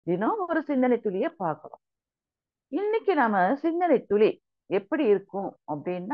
தினம் ஒரு சிந்தனை துளியை பார்க்கிறோம். இன்னைக்கு நாம சிந்தனை துளி எப்படி இருக்கும் அப்படின்னா,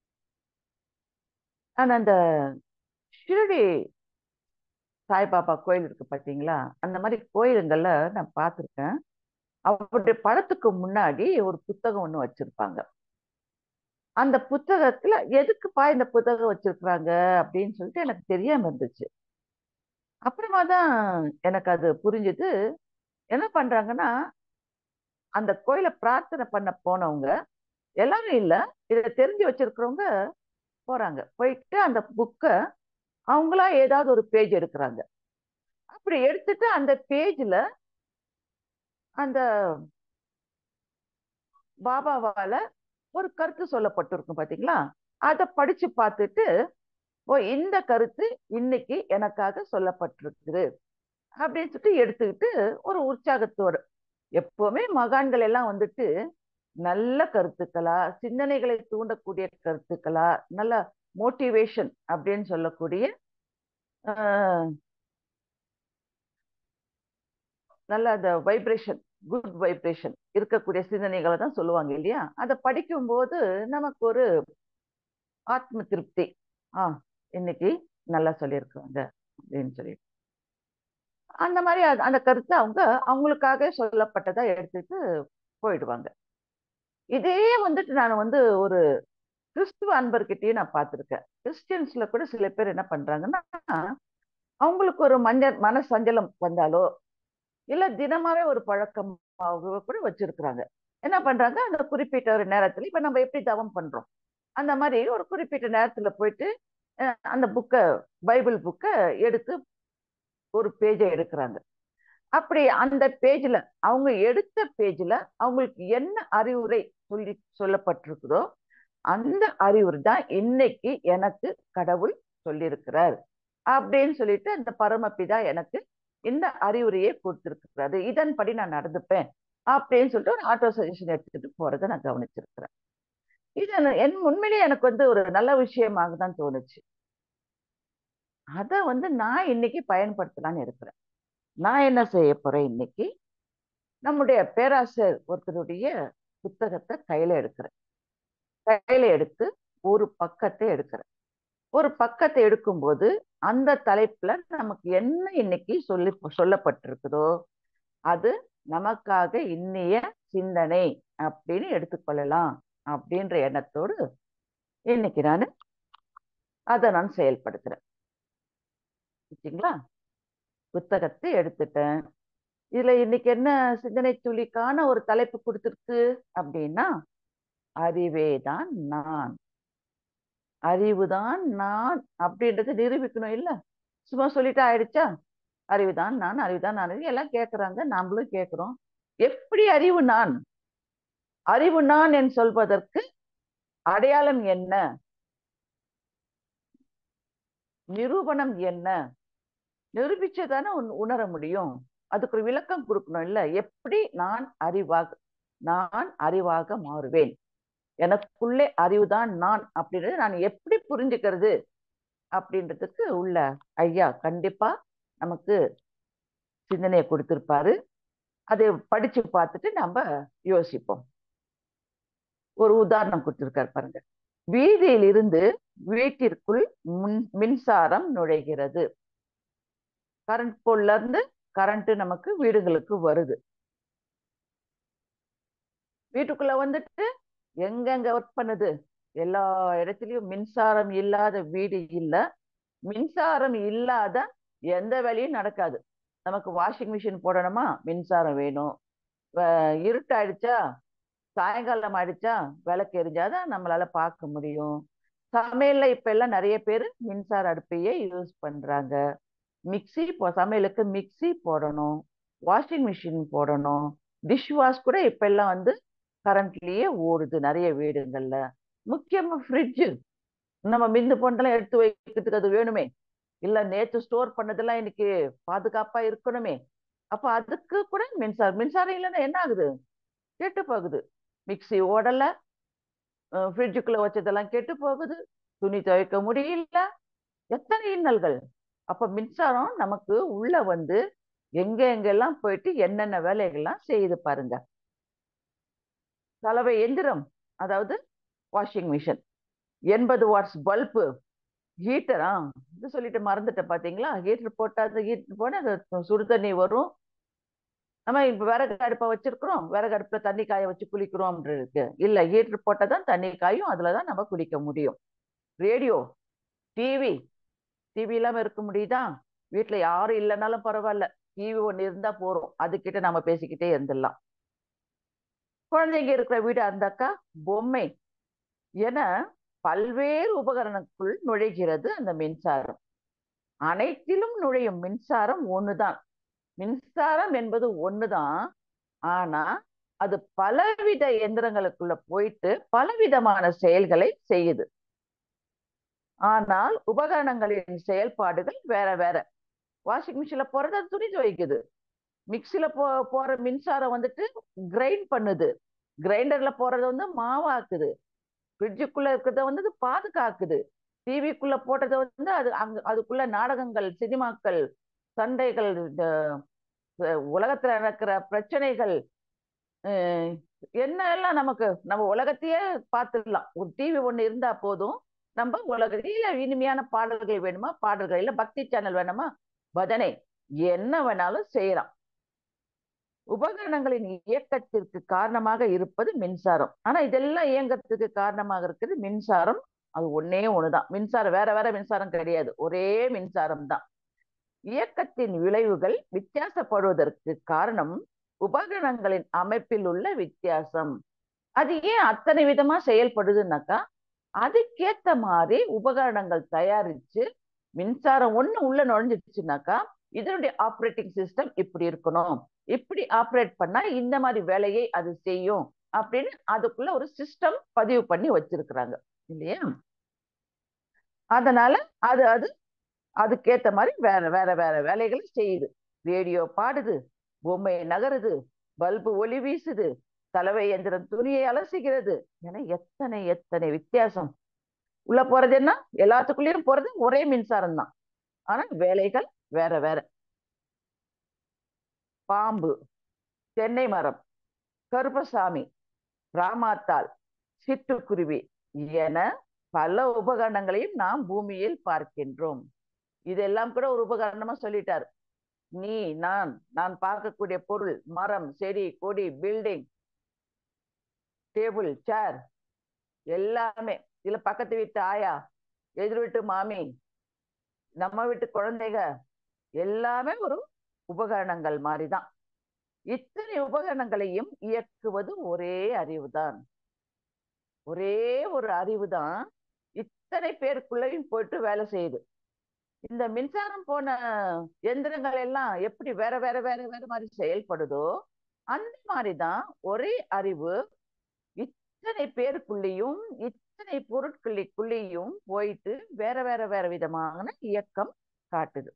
நான் அந்த ஷிரடி சாய்பாபா கோயில் இருக்கு பார்த்தீங்களா? அந்த மாதிரி கோயிலுங்கள்ல நான் பார்த்துருக்கேன். அவருடைய படத்துக்கு முன்னாடி ஒரு புத்தகம் ஒண்ணு வச்சிருப்பாங்க. அந்த புத்தகத்துல எதுக்குப்பா இந்த புத்தகம் வச்சிருக்கிறாங்க அப்படின்னு சொல்லிட்டு எனக்கு தெரியாம இருந்துச்சு. அப்புறமா தான் எனக்கு அது புரிஞ்சுது. என்ன பண்றாங்கன்னா, அந்த கோயில பிரார்த்தனை பண்ண போனவங்க எல்லாரும் இல்ல. இத தெரிஞ்சு வச்சிருக்கிறவங்க போறாங்க. போயிட்டு அந்த புக்க அவங்களா ஏதாவது ஒரு பேஜ் எடுக்குறாங்க. அப்படி எடுத்துட்டு அந்த பேஜ்ல அந்த பாபாவால ஒரு கருத்து சொல்லப்பட்டிருக்கும் பாத்தீங்களா? அத படிச்சு பார்த்துட்டு, ஓ! இந்த கருத்து இன்னைக்கு எனக்காக சொல்லப்பட்டிருக்குது. அப்படின்னு சொல்லிட்டு எடுத்துக்கிட்டு ஒரு உற்சாகத்தோட எப்பவுமே மகான்கள் எல்லாம் வந்துட்டு நல்ல கருத்துக்களா, சிந்தனைகளை தூண்டக்கூடிய கருத்துக்களா, நல்ல மோட்டிவேஷன் அப்படின்னு சொல்லக்கூடிய அ நல்ல அந்த வைப்ரேஷன், குட் வைப்ரேஷன் இருக்கக்கூடிய சிந்தனைகள தான் சொல்லுவாங்க இல்லையா? அத படிக்கும்போது நமக்கு ஒரு ஆத்ம திருப்தி. ஆ இன்னைக்கு நல்லா சொல்லியிருக்காங்க அப்படின்னு சொல்லி. அந்த மாரி அந்த கருத்த அவங்க அவங்களுக்காக சொல்லப்பட்டதா எடுத்துட்டு போயிடுவாங்க. இதே வந்துட்டு நான் வந்து ஒரு கிறிஸ்துவ அன்பர்கிட்டயும் நான் பார்த்திருக்கேன். கிறிஸ்டியன்ஸ்ல கூட சில பேர் என்ன பண்றாங்கன்னா, அவங்களுக்கு ஒரு மன சஞ்சலம் வந்தாலோ, இல்ல தினமாவே ஒரு பழக்கமாகவோ கூட வச்சிருக்கிறாங்க. என்ன பண்றாங்க, அந்த குறிப்பிட்ட ஒரு நேரத்துல இப்ப நம்ம எப்படி தவம் பண்றோம். அந்த மாரி ஒரு குறிப்பிட்ட நேரத்துல போயிட்டு, அ அந்த பைபிள் புக்க எடுத்து ஒரு பேஜ எடுக்குறாங்க. அப்படி அந்த பேஜ்ல அவங்க எடுத்த பேஜ்ல அவங்களுக்கு என்ன அறிவுரை சொல்லப்பட்டிருக்குதோ, அந்த அறிவுரை தான் இன்னைக்கு எனக்கு கடவுள் சொல்லியிருக்கிறார். அப்படின்னு சொல்லிட்டு அந்த பரமபிதா எனக்கு இந்த அறிவுரையை கொடுத்திருக்கிறாரு. இதன்படி நான் நடந்துப்பேன். அப்படின்னு சொல்லிட்டு ஒரு ஆட்டோ சஜஷன் எடுத்துட்டு போறத நான் கவனிச்சிருக்கிறேன். இது உண்மையிலேயே எனக்கு வந்து ஒரு நல்ல விஷயமாக தான் தோணுச்சு. அத வந்து நான் இன்னைக்கு பயன்படுத்தலாம்னு இருக்கிறேன். நான் என்ன செய்ய போறேன் இன்னைக்கு, நம்முடைய பேராசிரியர் ஒருத்தருடைய புத்தகத்த கையில எடுக்கிறேன். கையில எடுத்து ஒரு பக்கத்த எடுக்கிறேன். ஒரு பக்கத்த எடுக்கும்போது, அந்த தலைப்புல நமக்கு என்ன இன்னைக்கு சொல்லப்பட்டிருக்குதோ, அது நமக்காக இன்னிய சிந்தனை அப்படின்னு எடுத்துக்கொள்ளலாம். அப்படின்ற எண்ணத்தோடு இன்னைக்கு அத நான் செயல்படுத்துறேன். சரிங்களா? புத்தகத்தை எடுத்துட்டேன். இதுல இன்னைக்கு என்ன சிந்தனை துளிக்கான ஒரு தலைப்பு குடுத்திருக்கு அப்படின்னா, அறிவேதான் நான். அறிவுதான் நான் அப்படின்றத நிரூபிக்கணும் இல்ல? சும்மா சொல்லிட்டு ஆயிடுச்சா? அறிவுதான் நான், அறிவுதான் நான் எல்லாம் கேட்கறாங்க. நாமளும் கேட்கிறோம். எப்படி அறிவு நான்? அறிவு நான் என்று சொல்வதற்கு அடையாளம் என்ன? நிரூபணம் என்ன? நிரூபிச்சதானே உணர முடியும். அதுக்கு ஒரு விளக்கம் கொடுக்கணும் இல்ல? எப்படி நான் அறிவாக மாறுவேன்? எனக்குள்ளே அறிவுதான் நான் அப்படின்றத நான் எப்படி புரிஞ்சுக்கிறது? அப்படின்றதுக்கு உள்ள ஐயா கண்டிப்பா நமக்கு சிந்தனையை கொடுத்திருப்பாரு. அதை படிச்சு பார்த்துட்டு நம்ம யோசிப்போம். ஒரு உதாரணம் கொடுத்திருக்காரு பாருங்க. வீதியில் இருந்து வீட்டிற்குள் மின்சாரம் நுழைகிறது. கரண்ட் போல்ல இருந்து கரண்ட் நமக்கு வீடுகளுக்கு வருது. வீட்டுக்குள்ள வந்துட்டு எங்கெங்க ஒர்க் பண்ணுது? எல்லா இடத்துலயும் மின்சாரம் இல்லாத வீடு இல்ல. மின்சாரம் இல்லாத எந்த வேலையும் நடக்காது. நமக்கு வாஷிங் மிஷின் போடணுமா? மின்சாரம் வேணும். இருட்டாயிடுச்சா? சாயங்காலம் ஆயிடுச்சா? விளக்கு எரிஞ்சாதான் நம்மளால பார்க்க முடியும். சமையல்ல இப்ப எல்லாம் நிறைய பேர் மின்சார அடுப்பையே யூஸ் பண்றாங்க. சமையலுக்கு மிக்ஸி போடணும். வாஷிங் மிஷின் போடணும். டிஷ் வாஷ் கூட இப்ப எல்லாம் வந்து கரண்ட்லயே ஓடுது நிறைய வீடுங்கள்ல. முக்கியமா ஃப்ரிட்ஜ். நம்ம மிந்து போனதெல்லாம் எடுத்து வைக்கிறதுக்கு அது வேணுமே. இல்ல நேத்து ஸ்டோர் பண்ணதெல்லாம் இன்னைக்கு பாதுகாப்பா இருக்கணுமே. அப்ப அதுக்கு கூட மின்சாரம் மின்சாரம் இல்லைன்னா என்ன ஆகுது? கெட்டு போகுது. மிக்ஸி ஓடல. ஃப்ரிட்ஜுக்குள்ள வச்சதெல்லாம் கெட்டு போகுது. துணி துவைக்க முடியல. எத்தனை இன்னல்கள். அப்ப மின்சாரம் நமக்கு உள்ள வந்து எங்கெல்லாம் போயிட்டு என்னென்ன வேலைகள்லாம் செய்யுது பாருங்க. சலவை எந்திரம், அதாவது வாஷிங் மிஷின், 80 வாட்ஸ் பல்பு, ஹீட்டரா இது சொல்லிட்டு மறந்துட்டேன் பாத்தீங்களா? ஹீட்டர் போட்டா ஹீட்டர் போனா சுடு தண்ணி வரும். நம்ம இப்ப விறகு அடுப்பை வச்சிருக்கிறோம், விறகு அடுப்புல தண்ணி காய வச்சு குளிக்கிறோம் இருக்கு. இல்ல, ஹீட்டர் போட்டாதான் தண்ணி காயும், அதுலதான் நம்ம குளிக்க முடியும். ரேடியோ, டிவி, டிவி இல்லாம இருக்க முடியுதா? வீட்டுல யாரும் இல்லைன்னாலும் பரவாயில்ல, டிவி ஒண்ணு இருந்தா போறோம், அதுகிட்ட நம்ம பேசிக்கிட்டே இருந்துடலாம். குழந்தைங்க இருக்கிற வீடு இருந்தாக்கா பொம்மை என பல்வேறு உபகரணங்களுக்குள் நுழைகிறது அந்த மின்சாரம். அனைத்திலும் நுழையும் மின்சாரம் ஒண்ணுதான். மின்சாரம் என்பது ஒண்ணுதான். ஆனா அது பலவித எந்திரங்களுக்குள்ள போயிட்டு பலவிதமான செயல்களை செய்யுது. ஆனால் உபகரணங்களின் செயல்பாடுகள் வேற வேற. வாஷிங் மிஷின்ல போறது துணி துவைக்குது. மிக்சில போற மின்சாரம் வந்துட்டு கிரைண்ட் பண்ணுது. கிரைண்டர்ல போறது மாவாக்குது. ஃப்ரிட்ஜுக்குள்ள இருக்கிறத பாதுகாக்குது. டிவிக்குள்ள போட்டதை அது அதுக்குள்ள நாடகங்கள், சினிமாக்கள், சண்டைகள், உலகத்துல நடக்கிற பிரச்சனைகள், என்ன எல்லாம் நமக்கு நம்ம உலகத்தையே பார்த்துடலாம். ஒரு டிவி ஒண்ணு இருந்தா போதும், நம்ம உலகத்தில இனிமையான பாடல்கள் வேணுமா பாடல்கள், இல்ல பக்தி சேனல் வேணுமா பஜனை, என்ன வேணாலும் செய்யலாம். உபகரணங்களின் இயக்கத்திற்கு காரணமாக இருப்பது மின்சாரம். ஆனா இதெல்லாம் இயங்கத்துக்கு காரணமாக இருக்கிறது மின்சாரம். அது ஒன்னே ஒண்ணுதான். மின்சாரம் வேற வேற மின்சாரம் கிடையாது, ஒரே மின்சாரம் தான். இயக்கத்தின் விளைவுகள் வித்தியாசப்படுவதற்கு காரணம் உபகரணங்களின் அமைப்பில் உள்ள வித்தியாசம். அது ஏன் அத்தனை விதமா செயல்படுதுன்னாக்கா, அதுக்கேத்த மாதிரி உபகரணங்கள் தயாரிச்சு மின்சாரம் ஒண்ணு உள்ள நுழைஞ்சிருச்சுனாக்கா, இதனுடைய ஆப்ரேட்டிங் சிஸ்டம் இப்படி இருக்கணும், இப்படி ஆப்ரேட் பண்ணா இந்த மாதிரி வேலையை அது செய்யும் அப்படின்னு அதுக்குள்ள ஒரு சிஸ்டம் பதிவு பண்ணி வச்சிருக்கிறாங்க இல்லையா? அதனால அது அது அதுக்கேத்த மாதிரி வேற வேற வேற வேலைகளை செய்யுது. ரேடியோ பாடுது, பொம்மை நகருது, பல்பு ஒளி வீசுது, சலவை எந்திரம் துணியை அலசுகிறது என எத்தனை எத்தனை வித்தியாசம். உள்ள போறது என்ன, எல்லாத்துக்குள்ளேயும் போறது ஒரே மின்சாரம் தான், ஆனா வேலைகள் வேற வேற. பாம்பு, தென்னை மரம், கருப்பசாமி, ராமாத்தாள், சிட்டுக்குருவி என பல உபகரணங்களையும் நாம் பூமியில் பார்க்கின்றோம். இதெல்லாம் கூட ஒரு உபகரணமா சொல்லிட்டாரு. நீ, நான், நான் பார்க்கக்கூடிய பொருள், மரம், செடி, கொடி, பில்டிங், டேபிள், சேர், எல்லாமே. இதுல பக்கத்து வீட்டு ஆயா, எதிர் வீட்டு மாமி, நம்ம வீட்டு குழந்தைங்க, எல்லாமே ஒரு உபகரணங்கள் மாதிரிதான். இத்தனை உபகரணங்களையும் இயக்குவது ஒரே அறிவுதான். ஒரே ஒரு அறிவுதான் இத்தனை பேருக்குள்ளேயும் போயிட்டு வேலை செய்யுது. இந்த மின்சாரம் போன எந்திரங்கள் எல்லாம் எப்படி வேற வேற வேற வேற மாதிரி செயல்படுதோ, அந்த மாதிரிதான் ஒரே அறிவு இத்தனை பேருக்குள்ளேயும் இத்தனை பொருட்களுக்குள்ளேயும் போயிட்டு வேற வேற வேற விதமான இயக்கம் காட்டுது.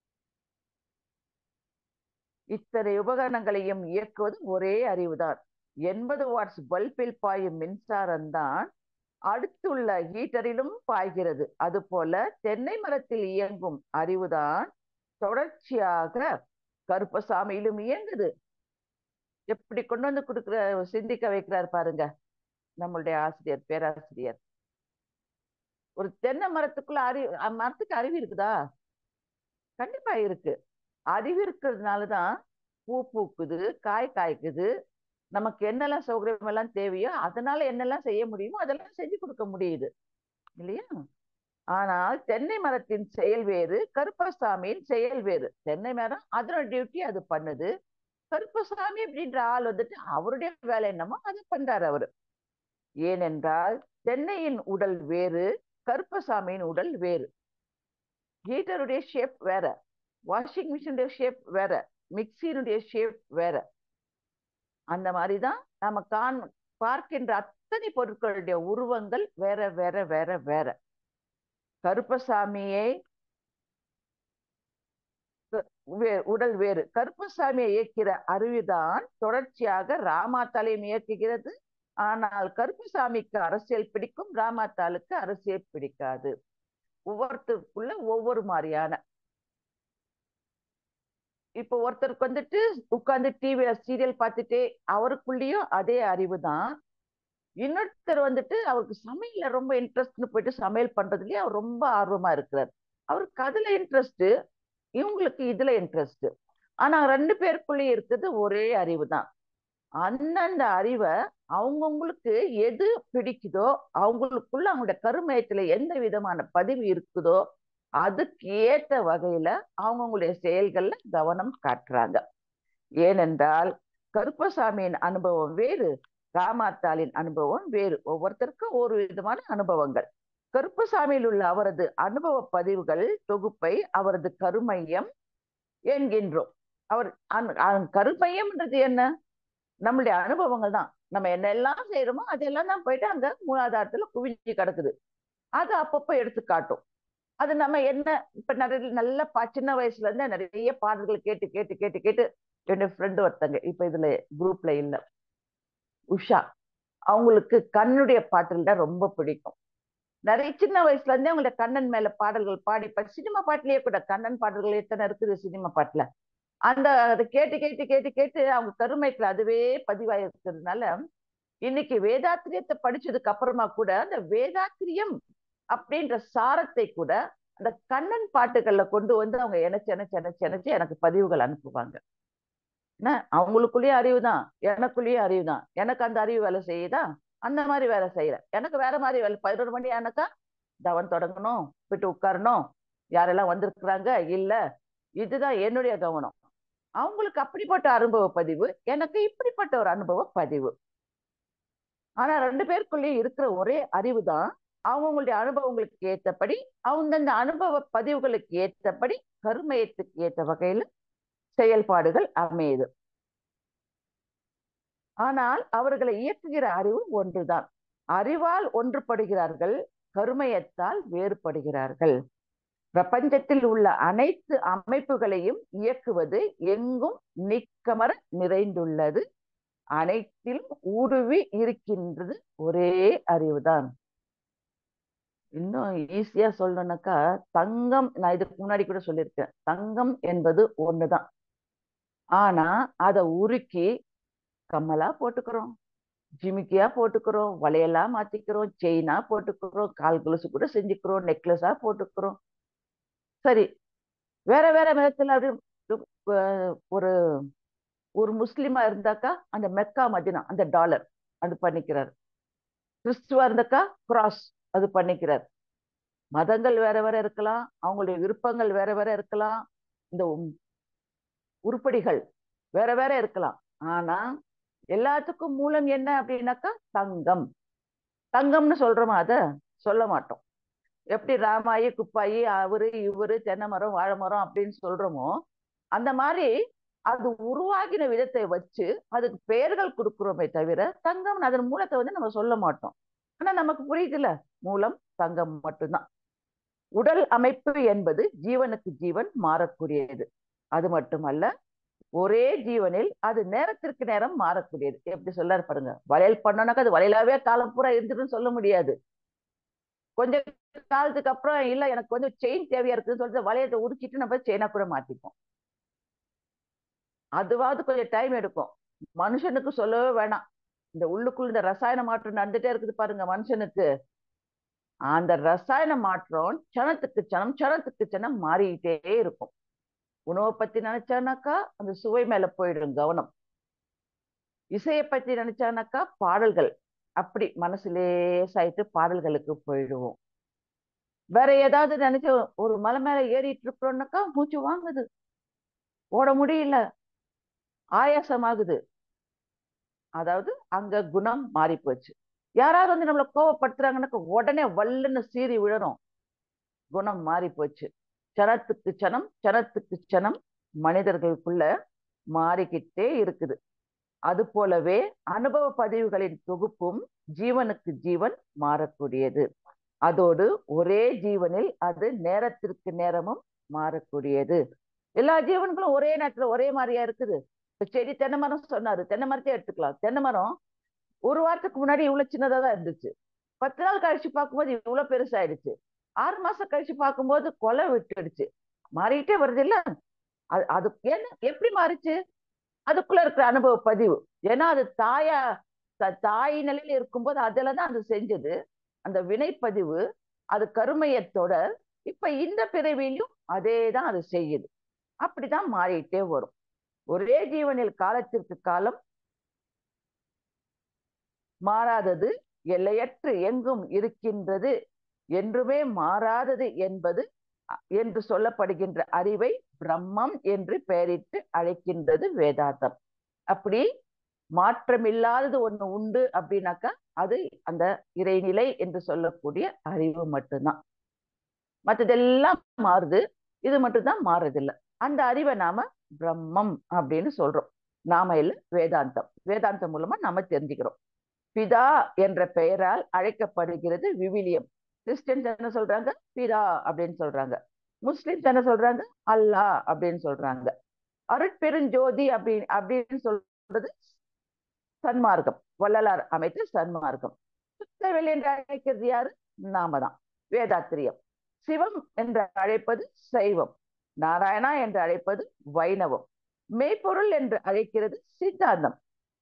இத்தனை உபகரணங்களையும் இயக்குவது ஒரே அறிவுதான். 80 வாட்ஸ் பல்பில் பாயும் மின்சாரம் தான் அடுத்துள்ள ஹீட்டரிலும் பாய்கிறது. அது போல தென்னை மரத்தில் இயங்கும் அறிவுதான் தொடர்ச்சியாக கருப்பசாமியிலும் இயங்குது. எப்படி கொண்டு வந்து கொடுக்கிற, சிந்திக்க வைக்கிறார் பாருங்க நம்மளுடைய ஆசிரியர், பேராசிரியர். ஒரு தென்னை மரத்துக்குள்ள மரத்துக்கு அறிவு இருக்குதா? கண்டிப்பா இருக்கு. அறிவு இருக்கிறதுனாலதான் பூ பூக்குது, காய் காய்க்குது. நமக்கு என்னெல்லாம் சௌகரியம் எல்லாம் தேவையோ அதனால என்னெல்லாம் செய்ய முடியுமோ அதெல்லாம் செஞ்சு கொடுக்க முடியுது இல்லையா? ஆனால் தென்னை மரத்தின் செயல் வேறு, கருப்பசாமியின் செயல் வேறு. தென்னை மரம் அதனோட டியூட்டி அது பண்ணுது. கருப்பசாமி அப்படின்ற ஆள் அவருடைய வேலை என்னமோ அது பண்றாரு அவரு. ஏனென்றால் தென்னையின் உடல் வேறு, கருப்பசாமியின் உடல் வேறு. ஹீட்டருடைய ஷேப் வேற, வாஷிங் மிஷினுடைய ஷேப் வேற, மிக்சியினுடைய ஷேப் வேற. அந்த மாதிரிதான் நம்ம பார்க்கின்ற அத்தனை பொருட்களுடைய உருவங்கள் வேற வேற வேற வேற. கருப்பசாமியை உடல் வேறு. கருப்பசாமியை இயக்கிற அறிவுதான் தொடர்ச்சியாக ராமாத்தாளையும் இயக்குகிறது. ஆனால் கருப்பசாமிக்கு அரசியல் பிடிக்கும், ராமாத்தாளுக்கு அரசியல் பிடிக்காது. ஒவ்வொருத்தருக்குள்ள ஒவ்வொரு மாதிரியான. இப்போ ஒருத்தருக்கு வந்துட்டு உட்கார்ந்து டிவில சீரியல் பார்த்துட்டே அவருக்குள்ளேயும் அதே அறிவு தான். இன்னொருத்தர் வந்துட்டு அவருக்கு சமையல்ல ரொம்ப இன்ட்ரெஸ்ட்னு போயிட்டு சமையல் பண்றதுலயே அவர் ரொம்ப ஆர்வமா இருக்கிறார். அவருக்கு அதுல இன்ட்ரெஸ்ட், இவங்களுக்கு இதுல இன்ட்ரெஸ்ட். ஆனா 2 பேருக்குள்ளேயும் இருக்கிறது ஒரே அறிவு தான். அந்தந்த அறிவை அவங்கவுங்களுக்கு எது பிடிக்குதோ, அவங்களுக்குள்ள அவங்களுடைய கருமையத்துல எந்த விதமான பதிவு இருக்குதோ அதுக்கு ஏத்த வகையில அவங்கவுங்களுடைய செயல்கள்ல கவனம் காட்டுறாங்க. ஏனென்றால் கருப்பசாமியின் அனுபவம் வேறு, ராமாத்தாளின் அனுபவம் வேறு. ஒவ்வொருத்தருக்கும் ஒரு விதமான அனுபவங்கள். கருப்பசாமியில் உள்ள அவரது அனுபவ பதிவுகள் தொகுப்பை அவரது கருமையம் என்கின்றோம். அவர் கருமையம்ன்றது என்ன? நம்மளுடைய அனுபவங்கள் தான். நம்ம என்னெல்லாம் செய்யறோமோ அதெல்லாம் தான் போயிட்டு அங்க மூலாதாரத்துல குவிஞ்சு கிடக்குது. அது அப்பப்போ எடுத்து காட்டும். அது நம்ம என்ன இப்ப நிறைய நல்ல சின்ன வயசுல இருந்து நிறைய பாடல்கள் கேட்டு கேட்டு கேட்டு கேட்டு என்னுடைய ஃப்ரெண்டு ஒருத்தங்க இப்ப இதுல குரூப்ல இல்ல, உஷா. அவங்களுக்கு கண்ணுடைய பாட்டுகள் தான் ரொம்ப பிடிக்கும். நிறைய சின்ன வயசுல இருந்தே அவங்களோட கண்ணன் மேல பாடல்கள் பாடி சினிமா பாட்டுலயே கூட கண்ணன் பாடல்கள் எத்தனை இருக்குது சினிமா பாட்டுல. அந்த அதை கேட்டு கேட்டு கேட்டு கேட்டு அவங்க கருமைக்குள்ள அதுவே பதிவாயிருக்கிறதுனால இன்னைக்கு வேதாத்திரியத்தை படிச்சதுக்கு அப்புறமா கூட அந்த வேதாத்திரியம் அப்படின்ற சாரத்தை கூட அந்த கண்ணன் பாட்டுகள்ல கொண்டு வந்து அவங்க இணைச்சு இணைச்சு இணைச்சு இணைச்சு எனக்கு பதிவுகள் அனுப்புவாங்க. ஏன்னா அவங்களுக்குள்ளேயே அறிவு தான், எனக்குள்ளேயே அறிவு தான். எனக்கு அந்த அறிவு வேலை செய்யுதா, அந்த மாதிரி வேலை செய்யற. எனக்கு வேற மாதிரி வேலை. 11 மணி ஆனாக்கா தவன் தொடங்கணும், போயிட்டு உட்காரணும், யாரெல்லாம் வந்திருக்கிறாங்க இல்ல, இதுதான் என்னுடைய கவனம். அவங்களுக்கு அப்படிப்பட்ட அனுபவ பதிவு, எனக்கு இப்படிப்பட்ட ஒரு அனுபவ பதிவு. ஆனா 2 பேருக்குள்ளேயும் இருக்கிற ஒரே அறிவு தான். அவங்களுடைய அனுபவங்களுக்கு ஏற்றபடி அவங்க அனுபவ பதிவுகளுக்கு ஏற்றபடி கருமையத்துக்கு ஏற்ற வகையில செயல்பாடுகள் அமையுது. ஆனால் அவர்களை இயக்குகிற அறிவு ஒன்றுதான். அறிவால் ஒன்றுபடுகிறார்கள், கருமையத்தால் வேறுபடுகிறார்கள். பிரபஞ்சத்தில் உள்ள அனைத்து அமைப்புகளையும் இயக்குவது எங்கும் நீக்கமர நிறைந்துள்ளது. அனைத்திலும் ஊடுருவி இருக்கின்றது ஒரே அறிவுதான். இன்னும் ஈஸியா சொல்லணும்னாக்கா, தங்கம், நான் இதுக்கு முன்னாடி கூட சொல்லியிருக்கேன், தங்கம் என்பது ஒண்ணுதான். ஆனா அதை உருக்கி கம்மலா போட்டுக்கிறோம், ஜிமிக்கியா போட்டுக்கிறோம், வளையலா மாத்திக்கிறோம், செயினா போட்டுக்கிறோம், கால் கொலுசு கூட செஞ்சுக்கிறோம், நெக்லஸா போட்டுக்கிறோம். சரி, வேற வேற விதத்துல அப்படி ஒரு ஒரு முஸ்லிமா இருந்தாக்கா அந்த மெக்கா மதினா அந்த டாலர் அது பண்ணிக்கிறார். கிறிஸ்துவா இருந்தாக்கா கிராஸ் அது பண்ணிக்கிறார். மதங்கள் வேற வேற இருக்கலாம், அவங்களுடைய விருப்பங்கள் வேற வேற இருக்கலாம், இந்த உருப்படிகள் வேற வேற இருக்கலாம். ஆனா எல்லாத்துக்கும் மூலம் என்ன அப்படின்னாக்கா தங்கம். தங்கம்னு சொல்றோமா? அத சொல்ல மாட்டோம். எப்படி ராமாயி குப்பாயி அவரு இவரு தென்னை மரம் வாழை மரம் அப்படின்னு சொல்றோமோ அந்த மாதிரி அது உருவாகின விதத்தை வச்சு அதுக்கு பெயர்கள் கொடுக்கிறோமே தவிர தங்கம் அதன் மூலத்தை வந்து நம்ம சொல்ல மாட்டோம். ஆனா நமக்கு புரியுதுல, மூலம் தங்கம் மட்டும்தான். உடல் அமைப்பு என்பது ஜீவனுக்கு ஜீவன் மாறக்கூடியது. அது மட்டுமல்ல, ஒரே ஜீவனில் அது நேரத்திற்கு நேரம் மாறக்கூடியது. எப்படி சொல்றாரு பாருங்க, வளையல் பண்ணோம்னாக்கா அது வளையலாவே காலம் பூரா இருந்துன்னு சொல்ல முடியாது. கொஞ்ச காலத்துக்கு அப்புறம் இல்ல எனக்கு வந்து செயின் தேவையா இருக்குன்னு சொல்லிட்டு வளையத்தை உரிச்சிட்டு நம்ம செயினா கூட மாத்திப்போம். அதுவாவது கொஞ்சம் டைம் எடுக்கும். மனுஷனுக்கு சொல்லவே வேணாம். இந்த உள்ளுக்குள்ள இந்த ரசாயன மாற்றம் நடந்துட்டே இருக்குது பாருங்க மனுஷனுக்கு. அந்த ரசாயன மாற்றம் சனத்துக்கு சனம் சனத்துக்கு சனம் மாறிக்கிட்டே இருக்கும். உணவை பத்தி நினைச்சானாக்கா அந்த சுவை மேல போயிடும் கவனம். இசையை பத்தி நினைச்சானாக்கா பாடல்கள் அப்படி மனசுலே சாயிட்டு பாடல்களுக்கு போயிடுவோம். வேற ஏதாவது நினைச்சு ஒரு மலை மேல ஏறிட்டு இருக்கிறோம்னாக்கா மூச்சு வாங்குது, ஓட முடியல, ஆயாசமாகுது. அதாவது அங்க குணம் மாறி போச்சு. யாராவது வந்து நம்மளை கோவப்படுத்துறாங்கன்னாக்கா உடனே வல்லுன்னு சீறி விழணும், குணம் மாறி போச்சு. சனத்துக்கு சனம் சனத்துக்கு சனம் மனிதர்களுக்குள்ள மாறிக்கிட்டே இருக்குது. அது போலவே அனுபவ பதிவுகளின் தொகுப்பும் ஜீவனுக்கு ஜீவன் மாறக்கூடியது. அதோடு ஒரே ஜீவனில் அது நேரத்திற்கு நேரமும் மாறக்கூடியது. எல்லா ஜீவன்களும் ஒரே நேரத்துல ஒரே மாதிரியா இருக்குது? இப்ப செடி தென்னை மரம் சொன்னாரு, தென்னை மரத்தையே எடுத்துக்கலாம். தென்னை மரம் ஒரு வாரத்துக்கு முன்னாடி இவ்வளவு சின்னதா தான் இருந்துச்சு. 10 நாள் கழிச்சு பார்க்கும்போது இவ்வளவு பெருசாயிடுச்சு. 6 மாசம் கழிச்சு பார்க்கும்போது கொலை விட்டுடுச்சு. மாறிக்கிட்டே வருது இல்ல. அது என்ன எப்படி மாறுச்சு? அதுக்குள்ள இருக்கிற அனுபவ பதிவு. ஏன்னா அது தாய் நிலையில இருக்கும்போது அதுலதான் அது செஞ்சது. அந்த வினைப்பதிவு, அது கருமைய தொடர். இப்ப இந்த பிறவிலையும் அதேதான் அது செய்யுது. அப்படிதான் மாறிட்டே வரும். ஒரே ஜீவனில் காலத்திற்கு காலம் மாறாதது, எல்லையற்று எங்கும் இருக்கின்றது, என்றுமே மாறாதது என்பது என்று சொல்லப்படுகின்ற அறிவை பிரம்மம் என்று பெயரிட்டு அழைக்கின்றது வேதாந்தம். அப்படி மாற்றமில்லாதது ஒண்ணு உண்டு அப்படின்னாக்கா அது அந்த இறைநிலை என்று சொல்லக்கூடிய அறிவு மட்டும்தான். மற்றதெல்லாம் மாறுது, இது மட்டும்தான் மாறுதில்லை. அந்த அறிவை நாம பிரம்மம் அப்படின்னு சொல்றோம். நாம இல்ல, வேதாந்தம். வேதாந்தம் மூலமா நாம தெரிஞ்சுக்கிறோம். பிதா என்ற பெயரால் அழைக்கப்படுகிறது விவிலியம். கிறிஸ்டியன்ஸ் என்ன சொல்றாங்க? பிதா அப்படின்னு சொல்றாங்க. முஸ்லிம்ஸ் என்ன சொல்றாங்க? அல்லாஹ் அப்படின்னு சொல்றாங்க. அருட்பெருஞ்சோதி அப்படின்னு சொல்றது சன்மார்க்கம், வள்ளலார் அமைத்த சன்மார்க்கம். சுத்தவெளி என்று அழைக்கிறது யாரு? நாம தான், வேதாத்திரியம். சிவம் என்று அழைப்பது சைவம், நாராயணா என்று அழைப்பது வைணவம், மெய்ப்பொருள் என்று அழைக்கிறது சித்தாந்தம்.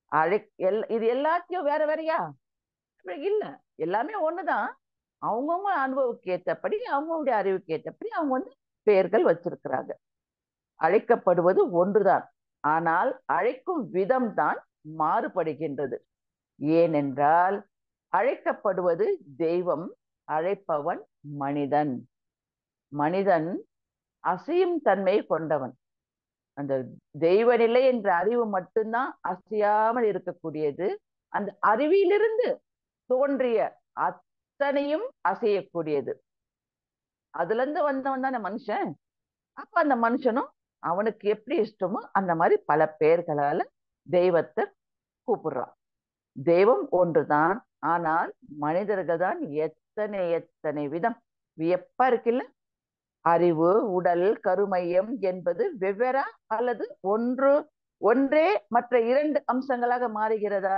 இது எல்லாத்தையும் வேற வேறையா? இல்ல, எல்லாமே ஒண்ணுதான். அவங்கவுங்க அனுபவத்துக்கு ஏற்றபடி, அவங்களுடைய அறிவுக்கு ஏற்றபடி அவங்க பெயர்கள் வச்சிருக்கிறாங்க. அழைக்கப்படுவது ஒன்றுதான், ஆனால் அழைக்கும் விதம் தான் மாறுபடுகின்றது. ஏனென்றால் அழைக்கப்படுவது தெய்வம், அழைப்பவன் மனிதன். மனிதன் அசையும் தன்மை கொண்டவன். அந்த தெய்வ நிலை என்ற அறிவு மட்டும்தான் அசையாமல் இருக்கக்கூடியது. அந்த அறிவிலிருந்து தோன்றிய அத்தனையும் அசையக்கூடியது. அதுல இருந்து வந்தவன் தானே மனுஷன். அப்ப அந்த மனுஷனும் அவனுக்கு எப்படி இஷ்டமோ அந்த மாதிரி பல பெயர்களால தெய்வத்தை கூப்பிடுறான். தெய்வம் ஒன்றுதான், ஆனால் மனிதர்கள் தான் எத்தனை எத்தனை விதம். வியப்பா இருக்குல்ல? அறிவு, உடல், கருமையம் என்பது வெவ்வேறா அல்லது ஒன்றே மற்ற இரண்டு அம்சங்களாக மாறுகிறதா?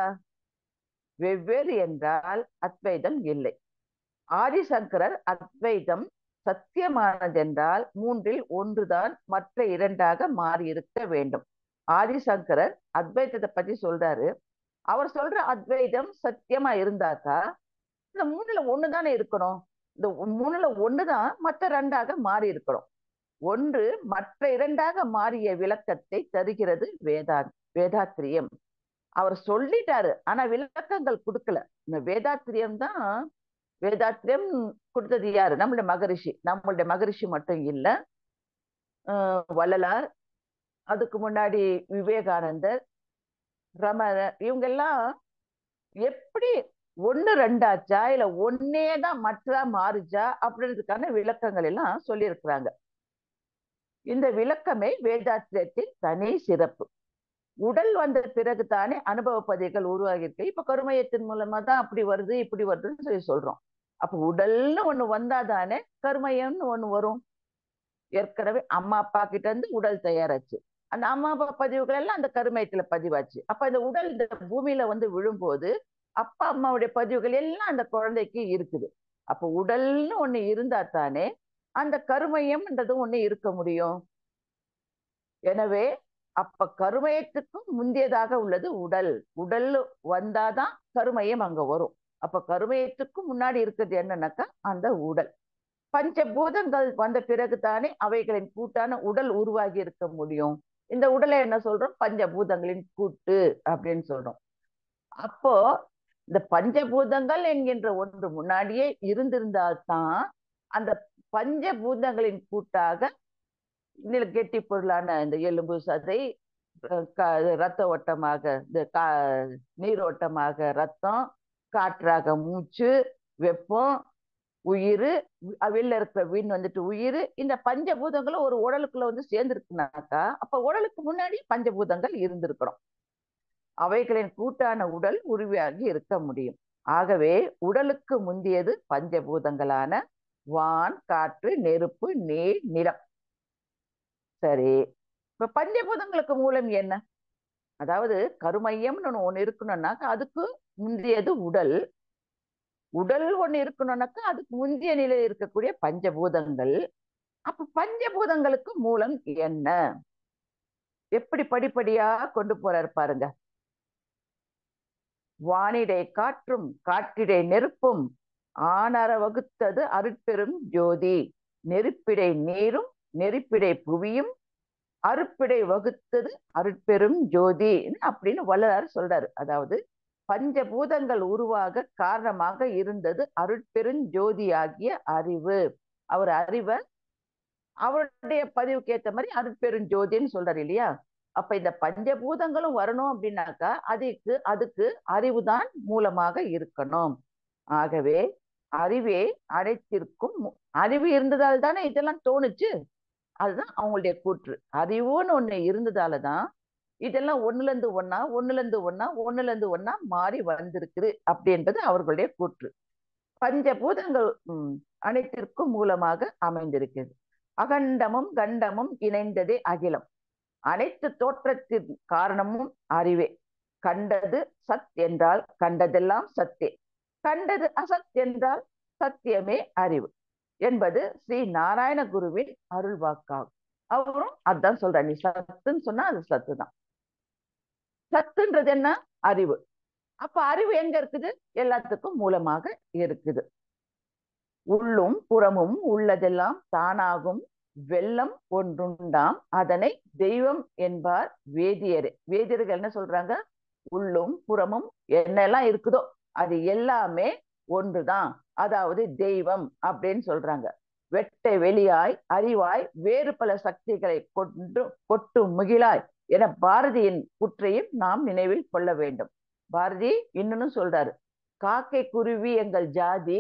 வெவ்வேறு என்றால் அத்வைதம் இல்லை. ஆதிசங்கரர் அத்வைதம் சத்தியமானதென்றால் மூன்றில் ஒன்றுதான் மற்ற இரண்டாக மாறியிருக்க வேண்டும். ஆதிசங்கரர் அத்வைதத்தை பத்தி சொல்றாரு. அவர் சொல்ற அத்வைதம் சத்தியமா இருந்தாக்கா இந்த மூணுல ஒண்ணுதானே இருக்கணும். இந்த மூணுல ஒண்ணுதான் மற்ற ரெண்டாக மாறி இருக்கணும். ஒன்று மற்ற இரண்டாக மாறிய விளக்கத்தை தருகிறது வேதாத்திரியம். அவர் சொல்லிட்டாரு, ஆனா விளக்கங்கள் கொடுக்கல. இந்த வேதாத்திரியம் தான். வேதாத்திரியம் கொடுத்தது யாரு? நம்மளுடைய மகரிஷி மட்டும் இல்ல, வள்ளலார், அதுக்கு முன்னாடி விவேகானந்தர், ரமணர், இவங்க எல்லாம் எப்படி ஒண்ணு ரெண்டாச்சா இல்ல ஒன்னேதான் மற்றா மாறுச்சா அப்படின்றதுக்கான விளக்கங்கள் எல்லாம் சொல்லியிருக்கிறாங்க. இந்த விளக்கமே வேதாத்திரியத்தின் தனி சிறப்பு. உடல் வந்த பிறகு தானே அனுபவ பதிவுகள் உருவாகிருக்கு. இப்ப கருமையத்தின் மூலமா தான் அப்படி வருது இப்படி வருதுன்னு சொல்லி சொல்றோம். அப்ப உடல்னு ஒண்ணு வந்தாதானே கருமையம்னு ஒண்ணு வரும். ஏற்கனவே அம்மா அப்பா கிட்ட இருந்து உடல் தயாராச்சு. அந்த அம்மா அப்பா பதிவுகள் எல்லாம் அந்த கருமையத்துல பதிவாச்சு. அப்ப இந்த உடல் இந்த பூமியில விழும்போது அப்பா அம்மாவுடைய பதிவுகள் எல்லாம் அந்த குழந்தைக்கு இருக்குது. அப்ப உடல்னு ஒண்ணு இருந்தா தானே அந்த கருமையம்ன்றது ஒண்ணு இருக்க முடியும். எனவே அப்ப கருமையத்துக்கும் முந்தியதாக உள்ளது உடல். உடல் வந்தாதான் கருமையம் அங்க வரும். அப்ப கருமையத்துக்கும் முன்னாடி இருக்கிறது என்னன்னாக்கா அந்த உடல். பஞ்சபூதங்கள் வந்த பிறகு தானே அவைகளின் கூட்டான உடல் உருவாகி இருக்க முடியும். இந்த உடலை என்ன சொல்றோம்? பஞ்சபூதங்களின் கூட்டு அப்படின்னு சொல்றோம். அப்போ இந்த பஞ்சபூதங்கள் என்கின்ற ஒன்று முன்னாடியே இருந்திருந்தால்தான் அந்த பஞ்சபூதங்களின் கூட்டாக கெட்டி பொருளான இந்த எலும்பு சதை, ரத்த ஓட்டமாக இந்த நீரோட்டமாக ரத்தம், காற்றாக மூச்சு, வெப்பம், உயிர், வெளில இருக்கிற விண் உயிர், இந்த பஞ்சபூதங்களும் ஒரு உடலுக்குள்ள சேர்ந்துருக்குனாக்கா அப்ப உடலுக்கு முன்னாடி பஞ்சபூதங்கள் இருந்திருக்கணும். அவைகளின் கூட்டான உடல் உருவாகி இருக்க முடியும். ஆகவே உடலுக்கு முந்தியது பஞ்சபூதங்களான வான், காற்று, நெருப்பு, நீர், நிலம். சரி, இப்ப பஞ்சபூதங்களுக்கு மூலம் என்ன? அதாவது கருமையம்னு ஒண்ணு இருக்கணும்னாக்கா அதுக்கு முந்தியது உடல். உடல் ஒண்ணு இருக்கணும்னாக்கா அதுக்கு முந்திய நிலையில் இருக்கக்கூடிய பஞ்சபூதங்கள். அப்ப பஞ்சபூதங்களுக்கு மூலம் என்ன? எப்படி படிப்படியா கொண்டு போறாரு பாருங்க. வானிடை காற்றும் காற்றிடை நெருப்பும் ஆனர வகுத்தது அருட்பெரும் ஜோதி, நெருப்பிடை நீரும் நெருப்பிடை புவியும் அருட்பிடை வகுத்தது அருட்பெரும் ஜோதி அப்படின்னு வள்ளலார் சொல்றாரு. அதாவது பஞ்சபூதங்கள் உருவாக காரணமாக இருந்தது அருட்பெருஞ்சோதி ஆகிய அறிவு. அவர் அறிவை அவருடைய பதிவுக்கு ஏற்ற மாதிரி அருட்பெருஞ்சோதின்னு சொல்றாரு இல்லையா. அப்ப இந்த பஞ்சபூதங்களும் வரணும் அப்படின்னாக்கா அதுக்கு அறிவுதான் மூலமாக இருக்கணும். ஆகவே அறிவே அனைத்திற்கும் அறிவு இருந்ததால் தானே இதெல்லாம் தோணுச்சு. அதுதான் அவங்களுடைய கூற்று. அறிவுன்னு ஒண்ணு இருந்ததாலதான் இதெல்லாம் ஒண்ணுல இருந்து ஒண்ணா மாறி வந்திருக்குது அப்படின்றது அவர்களுடைய கூற்று. பஞ்சபூதங்கள் அனைத்திற்கும் மூலமாக அமைந்திருக்கிறது. அகண்டமும் கண்டமும் இணைந்ததே அகிலம். அனைத்து தோற்றத்தின் காரணமும் அறிவே. கண்டது சத் என்றால் கண்டதெல்லாம் சத்தே, கண்டது அசத் என்றால் சத்தியமே அறிவு என்பது ஸ்ரீ நாராயண குருவின் அருள் வாக்காகும். அவரும் அதான் சொல்ற, நீ சத்துன்னு சொன்னா அது சத்து தான். சத்துன்றது என்ன? அறிவு. அப்ப அறிவு எங்க இருக்குது? எல்லாத்துக்கும் மூலமாக இருக்குது. உள்ளும் புறமும் உள்ளதெல்லாம் தானாகும் வெள்ளம் ஒன்றுண்டாம் அதனை தெய்வம் என்பார் வேதியரே. வேதியர்கள் என்ன சொல்றாங்க? உள்ளும் புறமும் என்னெல்லாம் இருக்குதோ அது எல்லாமே ஒன்றுதான், அதாவது தெய்வம் அப்படின்னு சொல்றாங்க. வெட்டை வெளியாய் அறிவாய் வேறு பல சக்திகளை கொட்டு முகிலாய் என பாரதியின் குற்றையும் நாம் நினைவில் கொள்ள வேண்டும். பாரதி இன்னொன்னு சொல்றாரு, காக்கை குருவி எங்கள் ஜாதி,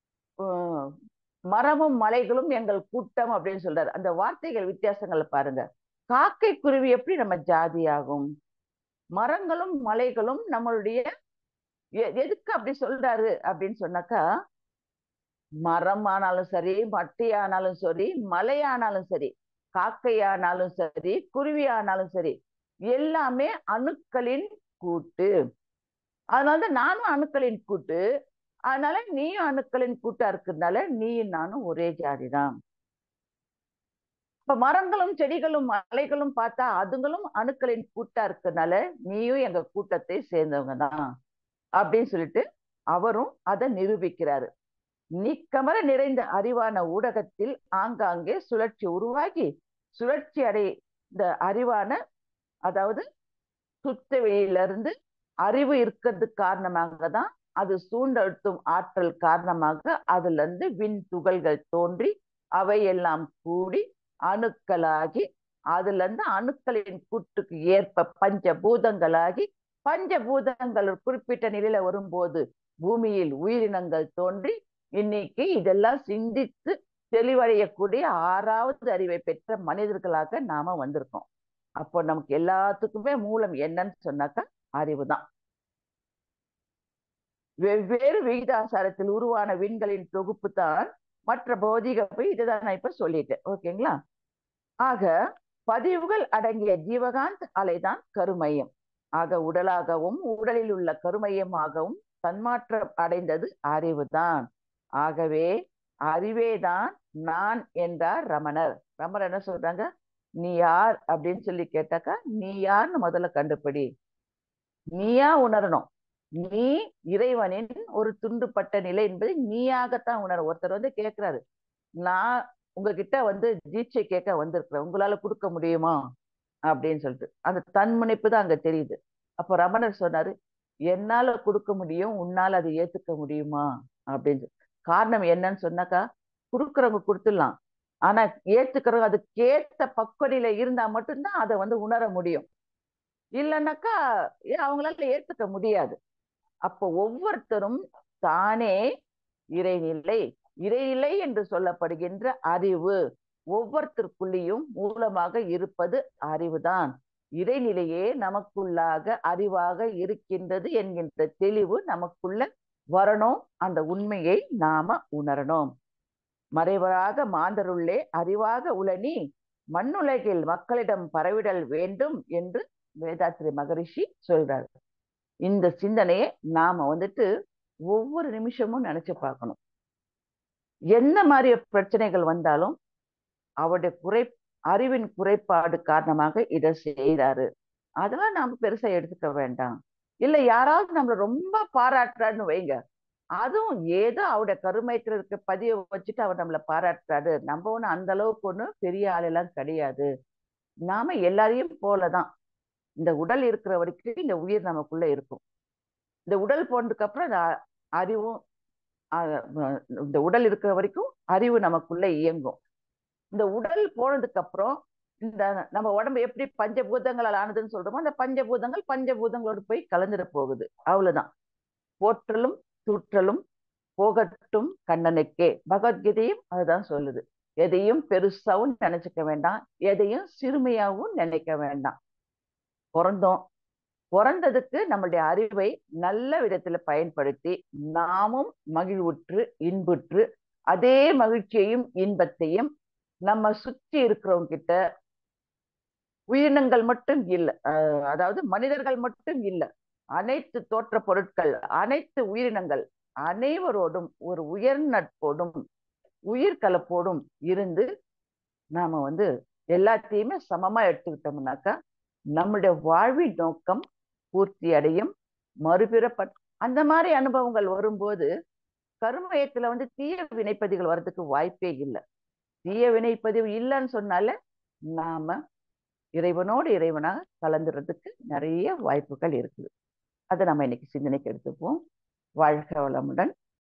மரமும் மலைகளும் எங்கள் கூட்டம் அப்படின்னு சொல்றாரு. அந்த வார்த்தைகள் வித்தியாசங்களை பாருங்க. காக்கை குருவி எப்படி நம்ம ஜாதி ஆகும்? மரங்களும் மலைகளும் நம்மளுடைய எதுக்கு அப்படி சொல்றாரு அப்படின்னு சொன்னாக்கா, மரம் ஆனாலும் சரி, மட்டி ஆனாலும் சரி, மலையானாலும் சரி, காக்கையானாலும் சரி, குருவி ஆனாலும் சரி, எல்லாமே அணுக்களின் கூட்டு. அதனாலதான் நானும் அணுக்களின் கூட்டு, அதனால நீயும் அணுக்களின் கூட்டா இருக்கிறதுனால நீயும் நானும் ஒரே ஜாதிதான். இப்ப மரங்களும் செடிகளும் மலைகளும் பார்த்தா அதுங்களும் அணுக்களின் கூட்டா இருக்கிறதுனால நீயும் எங்க கூட்டத்தை சேர்ந்தவங்க தான் அப்படின்னு சொல்லிட்டு அவரும் அதை நிரூபிக்கிறாரு. நீக்கமர நிறைந்த அறிவான ஊடகத்தில் ஆங்காங்கே சுழற்சி உருவாகி சுழற்சி இந்த அறிவான, அதாவது சுத்த வெளியிலிருந்து அறிவு இருக்கிறது காரணமாக தான் அது சூண்டழுத்தும் ஆற்றல் காரணமாக அதுல இருந்து விண் துகள்கள் தோன்றி அவை எல்லாம் கூடி அணுக்களாகி அதுல இருந்து அணுக்களின் கூட்டுக்கு ஏற்ப பஞ்சபூதங்களாகி பஞ்சபூதங்கள் குறிப்பிட்ட நிலையில வரும்போது பூமியில் உயிரினங்கள் தோன்றி இன்னைக்கு இதெல்லாம் சிந்தித்து தெளிவடையக்கூடிய 6வது அறிவை பெற்ற மனிதர்களாக நாம வந்திருக்கோம். அப்போ நமக்கு எல்லாத்துக்குமே மூலம் என்னன்னு சொன்னாக்கா அறிவுதான். வெவ்வேறு விகிதாசாரத்தில் உருவான விண்களின் தொகுப்பு தான் மற்ற பௌதிக இதுதான் நான் இப்ப சொல்லிட்டேன். ஓகேங்களா? ஆக பதிவுகள் அடங்கிய ஜீவகாந்த் அலைதான் கருமையம். ஆக உடலாகவும் உடலில் உள்ள கருமையமாகவும் தன்மாற்றம் அடைந்தது அறிவுதான். ஆகவே அறிவேதான் நான் என்றார் ரமணர். ரமணர் என்ன சொல்றாங்க? நீ யார் அப்படின்னு சொல்லி கேட்டாக்கா, நீ யார்னு முதல்ல கண்டுபிடி. நீயா உணரணும். நீ இறைவனின் ஒரு துண்டுப்பட்ட நிலை என்பதை நீயாகத்தான் உணர. ஒருத்தர் கேட்கிறாரு, நான் உங்ககிட்ட தீட்சை கேட்க வந்திருக்கிறேன், உங்களால கொடுக்க முடியுமா அப்படின்னு சொல்லிட்டு அந்த தன்முனைப்பு தான் அங்க தெரியுது. அப்போ ரமணர் சொன்னாரு, என்னால கொடுக்க முடியும், உன்னால அதை ஏத்துக்க முடியுமா அப்படின்னு. காரணம் என்னன்னு சொன்னாக்கா, கொடுக்குறவங்க கொடுத்துடலாம், ஆனா ஏத்துக்கிறவங்க அதுக்கேத்த பக்குவநிலை இருந்தா மட்டும்தான் அதை உணர முடியும். இல்லைன்னாக்கா அவங்களால ஏத்துக்க முடியாது. அப்போ ஒவ்வொருத்தரும் தானே இறைநிலை, இறைநிலை என்று சொல்லப்படுகின்ற அறிவு ஒவ்வொருத்தருக்குள்ளேயும் மூலமாக இருப்பது அறிவுதான். இறைநிலையே நமக்குள்ளாக அறிவாக இருக்கின்றது என்கின்ற தெளிவு நமக்குள்ள வரணும். அந்த உண்மையை நாம உணரணும். மறைவராக மாந்தருள்ளே அறிவாக உளனி மண்ணுலகில் மக்களிடம் பரவிடல் வேண்டும் என்று வேதாத்திரி மகரிஷி சொல்றாரு. இந்த சிந்தனையை நாம ஒவ்வொரு நிமிஷமும் நினைச்சு பார்க்கணும். என்ன மாதிரி பிரச்சனைகள் வந்தாலும் அவருடைய அறிவின் குறைபாடு காரணமாக இதை செய்தாரு. அதெல்லாம் நாம பெருசா எடுத்துக்க வேண்டாம். இல்ல யாராவது நம்மள ரொம்ப பாராட்டுறாருன்னு வைங்க, அதுவும் ஏதோ அவருடைய கருமையத்துல இருக்க பதிய வச்சுட்டு அவர் நம்மள பாராட்டுறாரு. நம்ம ஒண்ணும் அந்த அளவுக்கு ஒண்ணும் பெரிய ஆளெல்லாம் கிடையாது. நாம எல்லாரையும் போலதான். இந்த உடல் இருக்கிற வரைக்கும் இந்த உயிர் நமக்குள்ள இருக்கும். இந்த உடல் போனதுக்கு அப்புறம் இந்த அறிவும் இந்த உடல் இருக்கிற வரைக்கும் அறிவு நமக்குள்ள இயங்கும். இந்த உடல் போனதுக்கு அப்புறம் இந்த நம்ம உடம்பு எப்படி பஞ்சபூதங்களால் ஆனதுன்னு சொல்றோமோ, அந்த பஞ்சபூதங்கள் பஞ்சபூதங்களோடு போய் கலந்துட போகுது. அவ்வளவுதான். போற்றலும் தூற்றலும் போகட்டும் கண்ணனுக்கே. பகவத்கீதையும் அதுதான் சொல்லுது. எதையும் பெருசாவும் நினைச்சுக்க வேண்டாம், எதையும் சிறுமையாவும் நினைக்க வேண்டாம். பிறந்தோம், பிறந்ததுக்கு நம்மளுடைய அறிவை நல்ல விதத்துல பயன்படுத்தி நாமும் மகிழ்வுற்று இன்புற்று அதே மகிழ்ச்சியையும் இன்பத்தையும் நம்ம சுற்றி இருக்கிறவங்க கிட்ட, உயிரினங்கள் மட்டும் இல்லை, அதாவது மனிதர்கள் மட்டும் இல்லை, அனைத்து தோற்ற பொருட்கள், அனைத்து உயிரினங்கள் அனைவரோடும் ஒரு உயர் நட்போடும் உயிர் கலப்போடும் இருந்து நாம எல்லாத்தையுமே சமமா எடுத்துக்கிட்டோம்னாக்கா நம்முடைய வாழ்வின் நோக்கம் பூர்த்தி அடையும். மறுபிறப்பட் அந்த மாதிரி அனுபவங்கள் வரும்போது கருமயத்துல தீய வினைப்பதிகள் வர்றதுக்கு வாய்ப்பே இல்லை. தீய வினைப்பதிவு இல்லைன்னு சொன்னால நாம இறைவனோடு இறைவனாக கலந்துறதுக்கு நிறைய வாய்ப்புகள் இருக்குது. அதை நம்ம இன்னைக்கு சிந்தனைக்கு எடுத்துப்போம். வாழ்க வளமுடன்.